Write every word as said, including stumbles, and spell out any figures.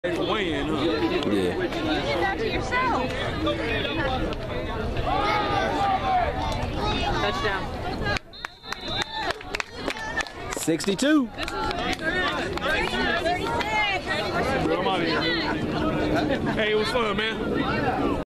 Win, huh? Yeah. You did that to yourself. Touchdown. sixty-two. Hey, it was fun, man.